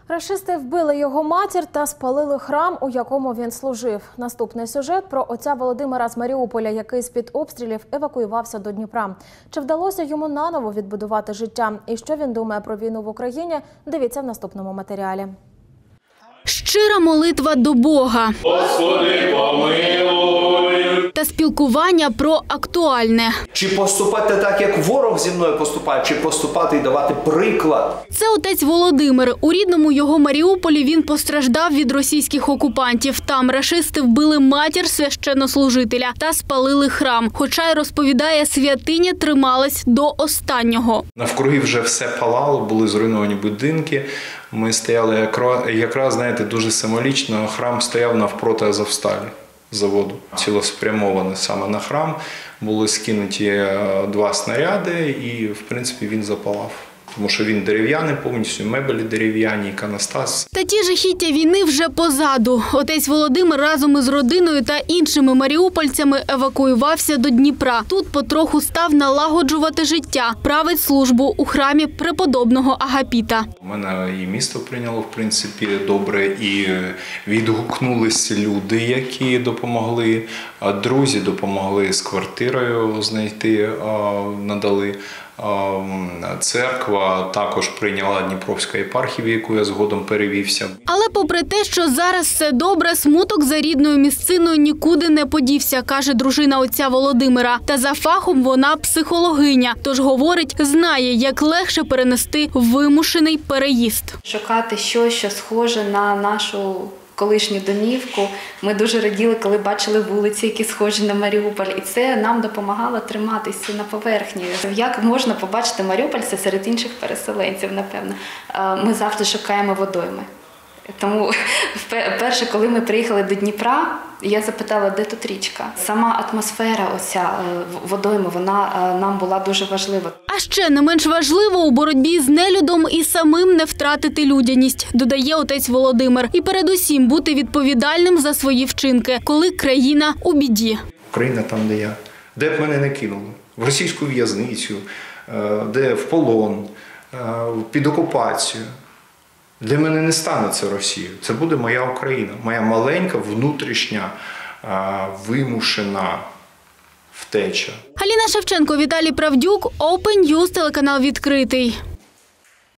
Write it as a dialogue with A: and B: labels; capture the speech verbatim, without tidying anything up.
A: Рашисти вбили його матір та спалили храм, у якому він служив. Наступний сюжет про отця Володимира з Маріуполя, який з-під обстрілів евакуювався до Дніпра. Чи вдалося йому наново відбудувати життя? І що він думає про війну в Україні? Дивіться в наступному матеріалі.
B: Щира молитва до Бога.
C: Господи, помилуй.
B: Та спілкування про актуальне.
D: Чи поступати так, як ворог зі мною поступає, чи поступати і давати приклад?
B: Це отець Володимир. У рідному його Маріуполі він постраждав від російських окупантів. Там рашисти вбили матір священнослужителя та спалили храм. Хоча й розповідає, святиня трималась до останнього.
E: Навкруги вже все палало, були зруйновані будинки. Ми стояли якраз, знаєте, дуже символічно. Храм стояв навпроти Азовсталі, заводу. Цілеспрямовано саме на храм. Були скинуті два снаряди і, в принципі, він запалав. Тому що він дерев'яний, повністю мебелі дерев'яні, іконостас.
B: Та ті жахіття війни вже позаду. Отець Володимир разом із родиною та іншими маріупольцями евакуювався до Дніпра. Тут потроху став налагоджувати життя. Править службу у храмі преподобного Агапіта.
E: У мене і місто прийняло, в принципі, добре, і відгукнулися люди, які допомогли. Друзі допомогли з квартирою знайти, надали. Церква також прийняла Дніпровська єпархія, в яку я згодом перевівся.
B: Але попри те, що зараз все добре, смуток за рідною місциною нікуди не подівся, каже дружина отця Володимира. Та за фахом вона психологиня, тож говорить, знає, як легше перенести вимушений переїзд.
F: Шукати щось, що схоже на нашу колишню домівку. Ми дуже раділи, коли бачили вулиці, які схожі на Маріуполь. І це нам допомагало триматися на поверхні. Як можна побачити маріупольця серед інших переселенців, напевно. Ми завжди шукаємо водойми. Тому перше, коли ми приїхали до Дніпра, я запитала, де тут річка. Сама атмосфера оця водойми, вона нам була дуже важлива.
B: А ще не менш важливо у боротьбі з нелюдом і самим не втратити людяність, додає отець Володимир. І передусім бути відповідальним за свої вчинки, коли країна у біді.
E: Україна там, де я. Де б мене не кинули? В російську в'язницю, де в полон, під окупацію. Для мене не стане це Росія. Це буде моя Україна. Моя маленька, внутрішня, вимушена втеча.
B: Аліна Шевченко, Віталій Правдюк, Open News, телеканал «Відкритий».